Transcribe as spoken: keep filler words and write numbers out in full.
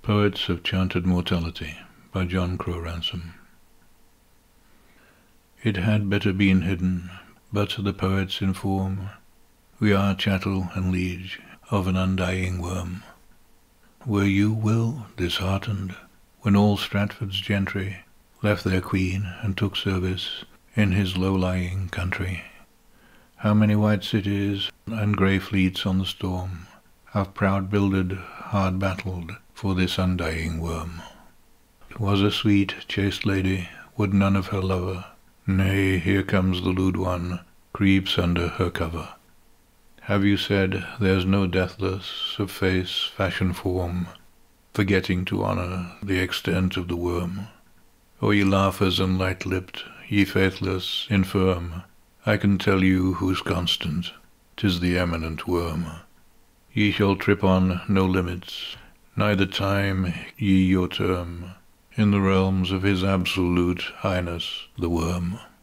Poets of Chanted Mortality by John Crowe Ransom. It had better been hidden, but the poets inform we are chattel and liege of an undying worm. Were you, Will, disheartened when all Stratford's gentry left their queen and took service in his low-lying country? How many white cities and grey fleets on the storm have proud builded, hard battled for this undying worm? It was a sweet, chaste lady, would none of her lover. Nay, here comes the lewd one, creeps under her cover. Have you said there's no deathless of face, fashion, form, forgetting to honour the extent of the worm? O ye laughers and light-lipped, ye faithless, infirm, I can tell you who's constant, 'tis the eminent worm. Ye shall trip on no limits, neither time ye your term, in the realms of his absolute highness the worm.